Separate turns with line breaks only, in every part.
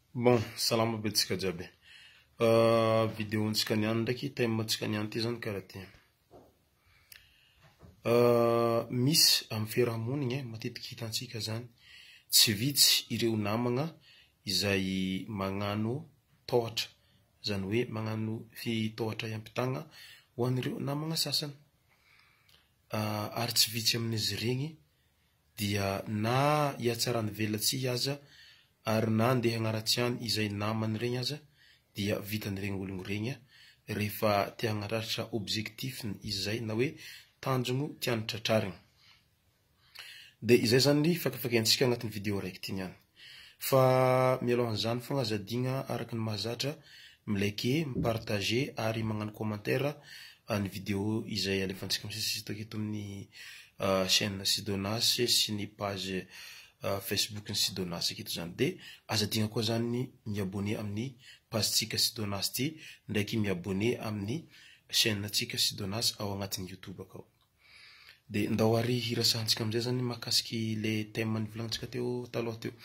Bon, salama be tsika jiaby. Vidéontsika niany ndraiky thème tsika niany ty zany karaha ty. Misy amin'ny fiarahamonigny matetiky hitantsika zany tsy vitsy ireo namagna izay magnano tohatra, zany hoe magnano fitohatra iampitagna ho an'ireo namagna sasany. Ary tsy vitsy amin'izy regny dia na hiatsarany velatsy aza ary na andeha hagnaratsy any izay namany regny aza dia vitan'iregny ologno regny rehefa te hagnaratra objectifiny izay na hoe tanjogno tiany tratrariny. De izay zany fakafakaintsika agnatin'ny vidéo raiky ty niany. Fa mialohan'izany fogna azadigna araky ny mahazatra milike, mipartager ary magnano commentaire ny vidéo izay alefantsika misisitsy eto amin'ny chaîne Sidonas sy ny page Facebook ny Sidonas eto zany. De azadigna koa zany miabonné amin'ny page-tsika Sidonas ty ndraiky miabonné amin'ny chaîne tsika Sidonas ao agnatin'ny YouTube akao. De ndao ary hirasahantsika amizay zany mahakasiky le thème nivolagnintsika teo taloha teo.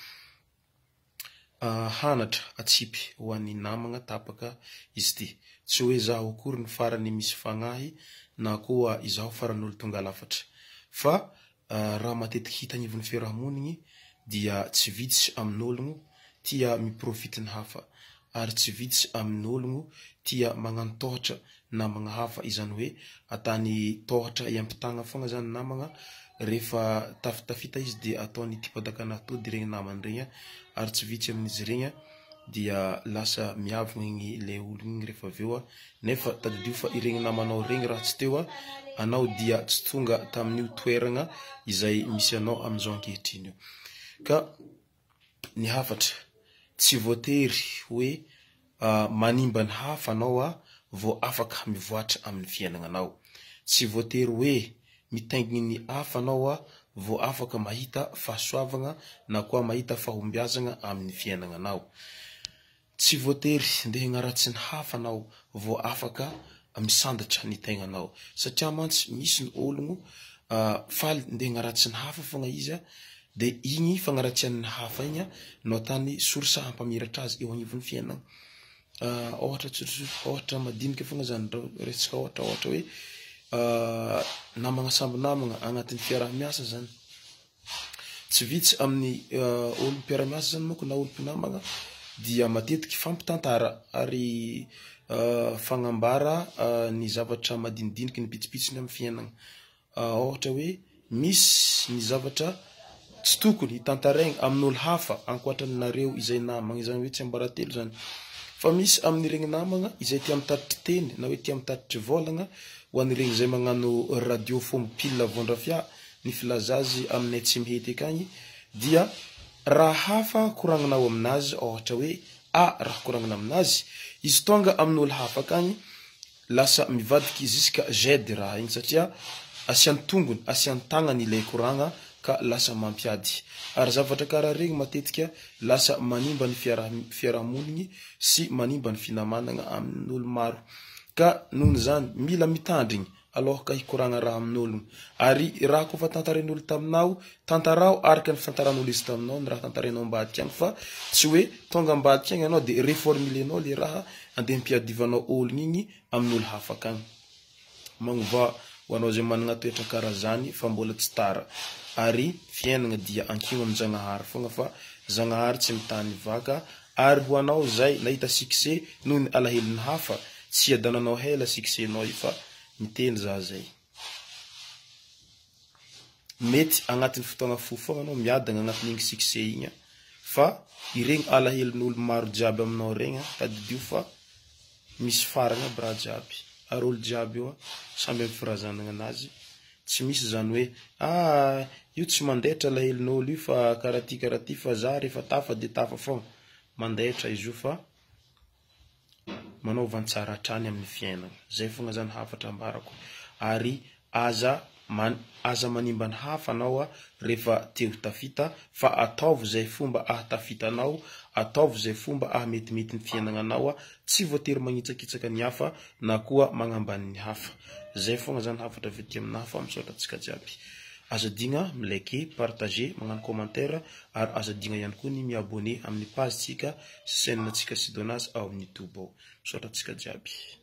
Hanatra atsipy ho an'ny namagna tapaka izy ty. Tsy hoe zaho akory ny farany misy fagnahy na koa izaho faran'olo tonga lafatra. Fa raha matetiky hitan'ivon'ny fiarahamonigny dia tsy vitsy amin'ologno tia miprofity ny hafa ary tsy vitsy amin'ologno tia magnano tohatra namagna hafa, izany hoe atany tohatra iampitagna fogna zany namagna rehefa tafitafita izy de ataony tipadakana tody regny namany regny ary tsy vitsy amin'izy regny dia lasa miavogna igny le ologno igny rehefa aveo nefa tadidio fa iregny namanao regny raha tsy teo anao dia tsy tonga tamin'io toeragna izay misy anao amizao ankehitriny io. Ka ny hafatra tsy voatery hoe manimba ny hafa anao vao afaka mivoatra amin'ny fiainagnanao. Tsy voatery hoe mitainginy ny hafa anao vao afaka mahita fahasoavagna na koa mahita fahombiazagna amin'ny fiainagnanao. Tsy voatery ndeha hagnaratsy ny hafa anao vao afaka misandatra ny tegnanao, satria mantsy misy ny ologno faly ndeha hagnaratsy ny hafa fogna izy de igny fagnaratsiany ny hafa igny no atany source hampamiratra azy eo agnivon'ny fiainana. Ohatra madinika fogna zany resaka ohatra hoe namagna samby namagna agnatin'ny fiaraha-miasa zany. Tsy vitsy amin'ny olo mpiara-miasa zany moko na olo mpinamagna dia matetiky fampitantara ary fagnambara ny zavatra madinidiniky ny pitsipitsiny amin'ny fiainana. Ohatra hoe misy ny zavatra tsy tokony hitantaraigny amin'olo hafa ankoatranareo izay namagna, izany hoe tsy ambaratelo zany. Fa misy amin'iregny namagna izay tia mitatitry teny na hoe tia mitatitry vôlagna ho an'iregny izay magnano radio fombo pile vondrafia ny filazazy aminay tsy mihety akagny dia raha hafa koragninao aminazy, ohatra hoe raha koragnina aminazy, izy tonga amin'olo hafa akagny lasa mivadiky jusqu'à Z raha igny satria asiany tongony, asiany tagnany ilay koragna ka lasa mampiady. Ary zavatra karaha regny matetika lasa manimba ny fiarahamonigny sy manimba ny finamanagna amin'olo maro. Ka noho zany mila mitandrigny alohaka hikoragna raha amin'ologno. Ary raha koa fa tantarain'olo taminao, tantarao araka ny tantaran'olo izy taminao ny raha tantarainao ambadika agny, fa tsy hoe tonga ambadika agny anao de reformulenao le raha andeha mpiadivanao ologno igny amin'olo hafa akagny. Magnova ho anao zay managna toetra karaha zany fa mbola tsy tara. Ary fiainagna dia ankigno amin'ny Zagnahary fogna fa Zagnahary tsy mitany vaka. Ary ho anao zay nahita succès noho ny alahelin'ny hafa, tsy adananao hela succès-nao io fa miteny za zay. Mety agnatin'ny fotoagna fohy fogna anao miadagna agnatin'igny succès igny fa iregny alahelin'olo maro jiaby aminao regny tadidio fa misy farany aby raha jiaby. Ary olo jiaby io samby amin'ny firazanagna anazy. Tsy misy zany hoe io tsy mandehatra alahelin'olo io fa karaha ty fa za rehefa tafa de tafa fogna. Mandehatra izy io fa manaova tsara hatrany amin'ny fiainana. Zay fogna zany hafatra ambarako. Ary aza manimba ny hafa anao rehefa te ho tafita, fa ataovy zay fomba ahatafitanao, ataovy zay fomba ahametimety ny fiainagnanao, tsy voatery magnitsakitsaka ny hafa na koa magnambany ny hafa. Zay fogna zany hafatra avy aty aminahy fa misaotra antsika jiaby. azo digna milike, partager, magnano commentaire ary azo digna ihany koa ny miabonné amin'ny page tsika sy chaîne tsika Sidonas ao amin'ny YouTube ao. Misaotra antsika jiaby.